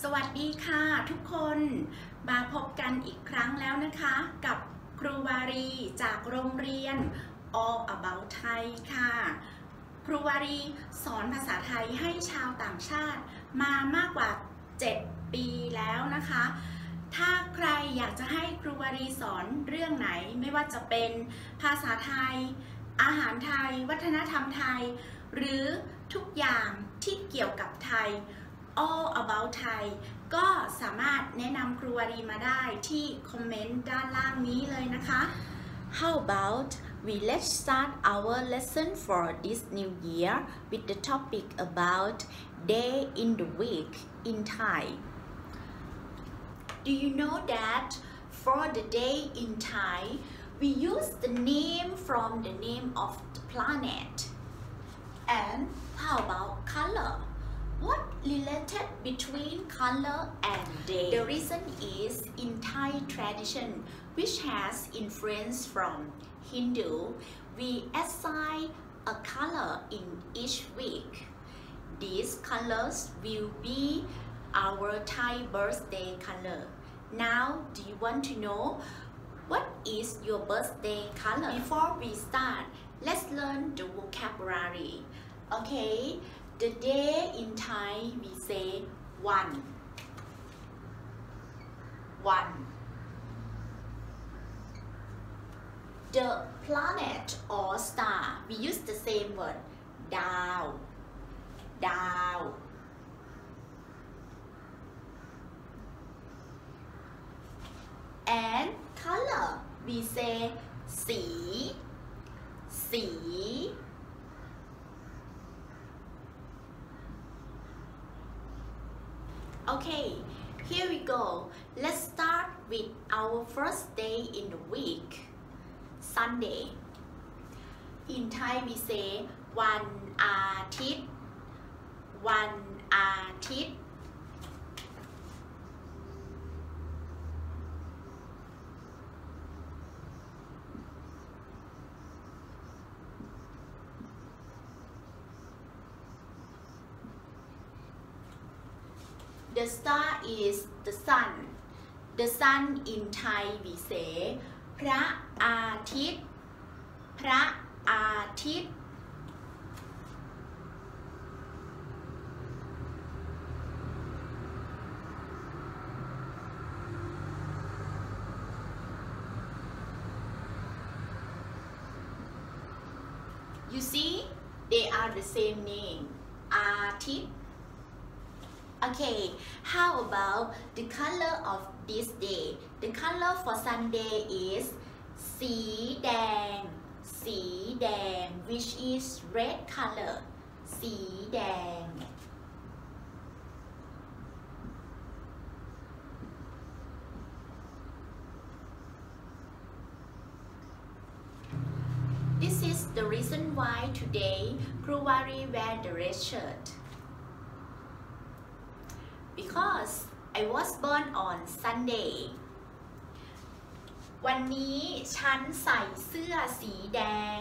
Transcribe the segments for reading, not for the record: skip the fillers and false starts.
สวัสดีค่ะทุกคนมาพบกันอีกครั้งแล้วนะคะกับครูวารีจากโรงเรียน All About Thai ค่ะครูวารีสอนภาษาไทยให้ชาวต่างชาติมามากกว่า7 ปีแล้วนะคะถ้าใครอยากจะให้ครูวารีสอนเรื่องไหนไม่ว่าจะเป็นภาษาไทยอาหารไทยวัฒนธรรมไทยหรือทุกอย่างที่เกี่ยวกับไทยAll About Thai ก็สามารถแนะนำครูวารีมาได้ที่คอมเมนต์ด้านล่างนี้เลยนะคะ How about let's start our lesson for this new year with the topic about day in the week in Thai. Do you know that for the day in Thai we use the name from the name of the planet? And how about color?What related between color and day? The reason is in Thai tradition, which has influence from Hindu, we assign a color in each week. These colors will be our Thai birthday color. Now, do you want to know what is your birthday color? Before we start, let's learn the vocabulary. Okay.The day in Thai we say one. The planet or star we use the same word ดาว and color we say สี Okay, here we go. Let's start with our first day in the week, Sunday. In Thai we say วันอาทิตย์ The star is the sun. The sun in Thai we say พระอาทิตย์ You see, they are the same name. อาทิตย์Okay, how about the color of this day? The color for Sunday is สีแดง which is red color สีแดง This is the reason why today Kruwari wear the red shirt.Because I was born on Sunday วันนี้ฉันใส่เสื้อสีแดง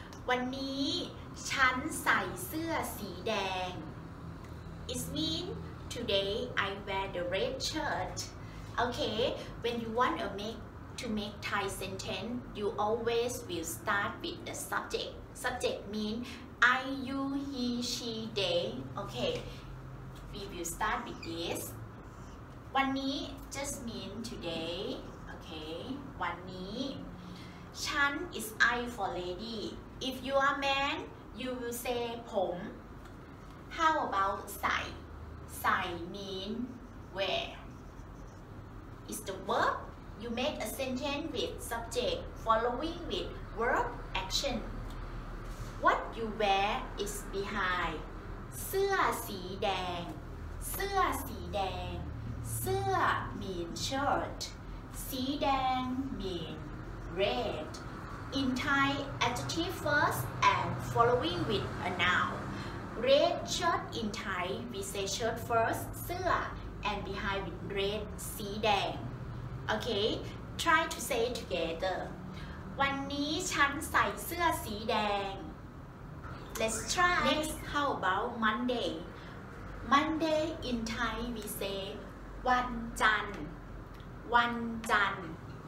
It means today I wear the red shirt. Okay, when you want to make Thai sentence, you always will start with the subject. Subject means I, you, he, she, they. Okay.We will start with this. วันนี้ just mean today. Okay. วันนี้ ฉัน is I for lady. If you are man, you will say ผม How about ใส่ mean wear. Is the verb. You make a sentence with subject following with verb action. What you wear is behind.เสื้อสีแดง เสื้อ mean shirt สีแดง mean red in Thai adjective first and following with a noun red shirt in Thai we say shirt first เสื้อ and behind with red สีแดง Okay try to say together วันนี้ฉันใส่เสื้อสีแดงLet's try. Next, how about Monday? Monday in Thai we say วันจันทร์วันจันทร์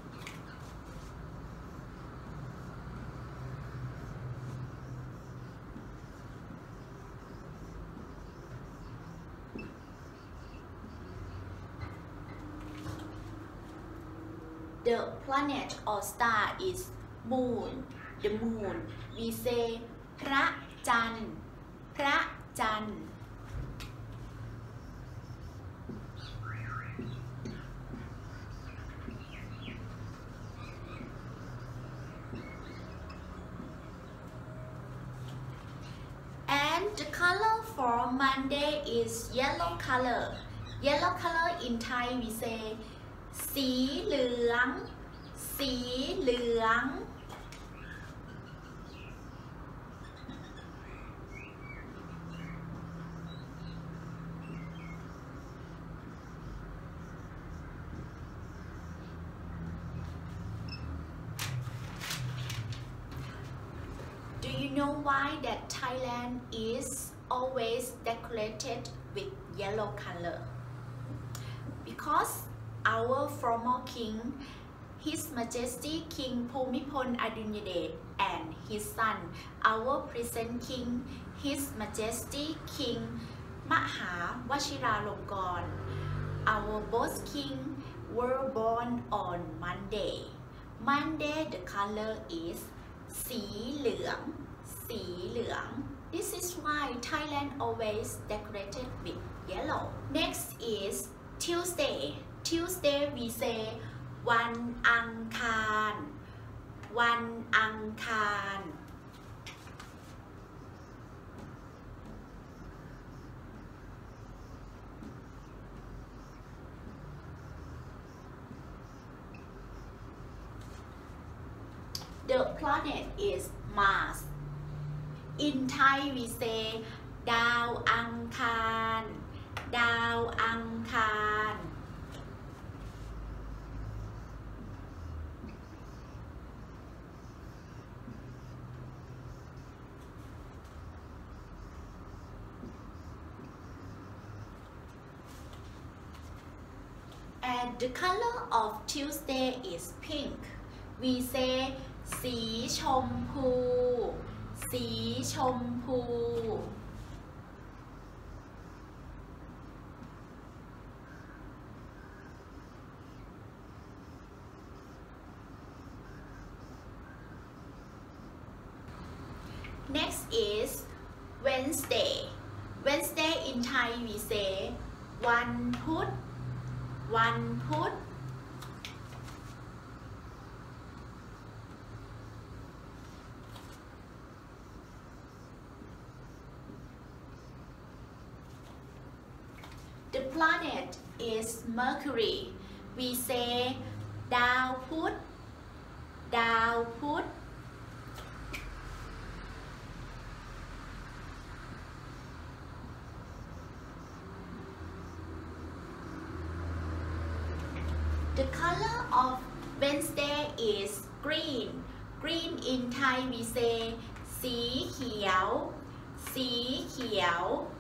The planet or star is moon. The moon. We say พระจันทร์พระจันทร์ And the color for Monday is yellow color. Yellow color in Thai we say สีเหลืองสีเหลือง Do you know why that Thailand is always decorated with yellow color? Because our former king, His Majesty King Bhumibol Adulyadej and his son, our present king, His Majesty King Maha Vajiralongkorn, our both king were born on Monday. Monday the color is สีเหลืองสีเหลือง This is why Thailand always decorated with yellow. Next is Tuesday. Tuesday we say วันอังคารวันอังคาร The planet is Mars. In Thai we say ดาวอังคารดาวอังคาร And the color of Tuesday is pink. We say สีชมพูสีชมพู Next is Wednesday. Wednesday in Thai we say วันพุธวันพุธ The planet is Mercury. We say ดาวพุธดาวพุธ The color of Wednesday is green. Green in Thai we say สีเขียวสีเขียว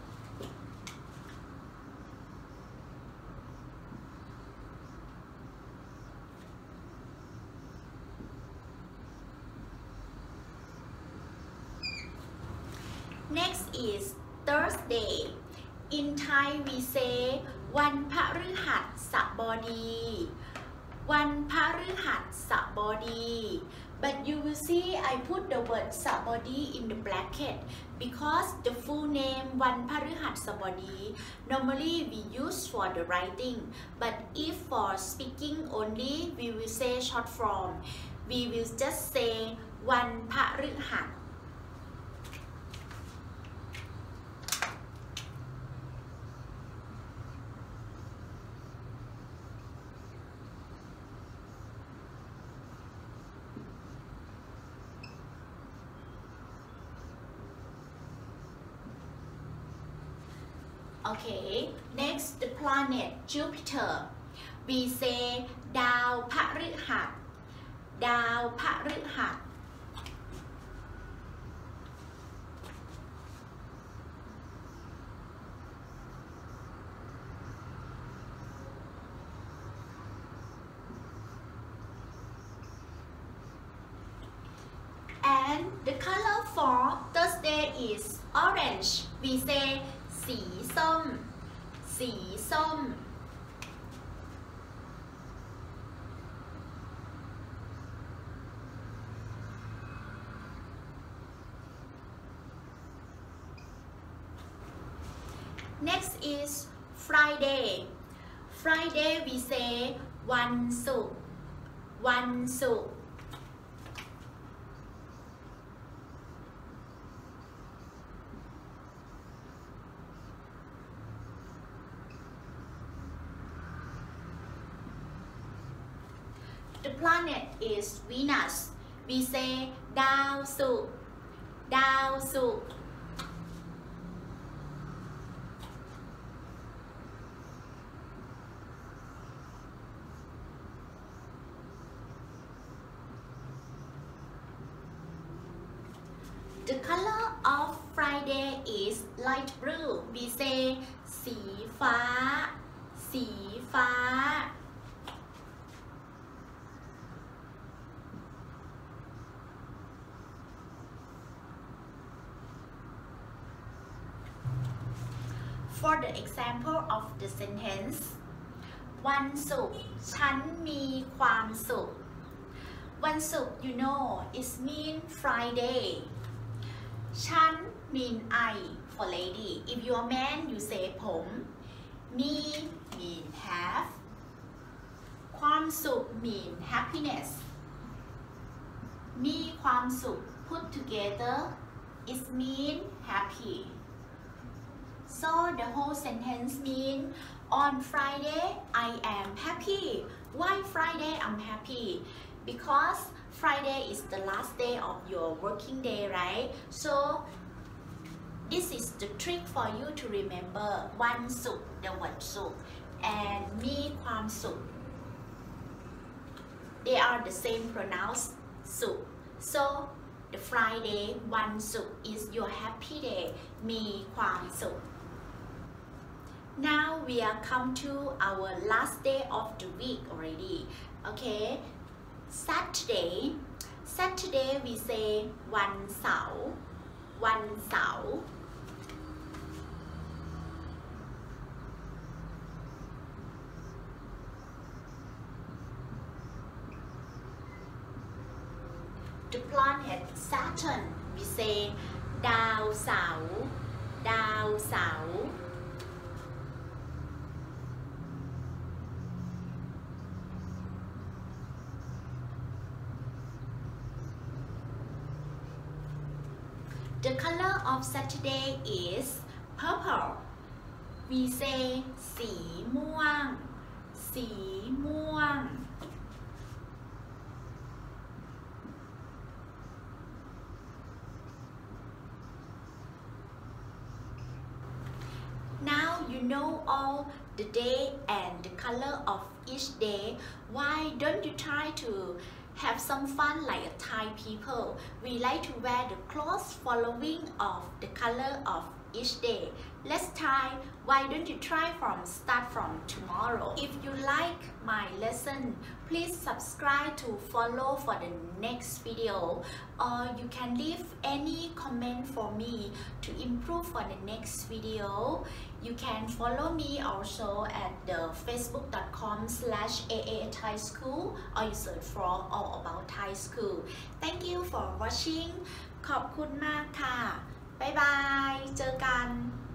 Next is Thursday. In Thai we say วันพฤหัสบดีวันพฤหัสบดี But you will see I put the word สบดี in the bracket because the full name วันพฤหัสบดี normally we use for the writing but if for speaking only we will say short form we will just say วันพฤหัสOkay, next the planet Jupiter. We say ดาวพฤหัสดาวพฤหัส The color for Thursday is orange. We say สีส้ม สีส้ม Next is Friday. Friday we say วันศุกร์ วันศุกร์ The planet is Venus. We say ดาวศุกร์ ดาวศุกร์ The color of Friday is light blue. We say สีฟ้า สีฟ้า For the example of the sentence วันศุกร์ฉันมีความสุข วันศุกร์ you know it mean Friday ฉัน mean I for lady. If you are man you say ผม me mean have ความสุข mean happiness มีความสุข put together it mean happy. So the whole sentence mean on Friday I am happy. Why Friday I'm happy? Because Friday is the last day of your working day, right? So this is the trick for you to remember วันศุกร์ the วันศุกร์ and มีความสุข They are the same pronounced ศุกร์ So the Friday วันศุกร์ is your happy day มีความสุข Now we are come to our last day of the week already. Okay, Saturday. Saturday we say วันเสาร์ วันเสาร์ The planet Saturn we say ดาวเสาร์ ดาวเสาร์ The color of Saturday is purple. We say สีม่วง สีม่วง Now you know all the day and the color of each day. Why don't you try to have some fun like a Thai people? We like to wear the clothes following of the color of each day. Let's try. Why don't you try start from tomorrow? If you like my lesson, please subscribe to follow for the next video, or you can leave any comment for me to improve for the next video. You can follow me also at the facebook.com/aa.thaischool, or you search for all about Thai school. Thank you for watching. ขอบคุณมากค่ะ บ๊ายบาย เจอกัน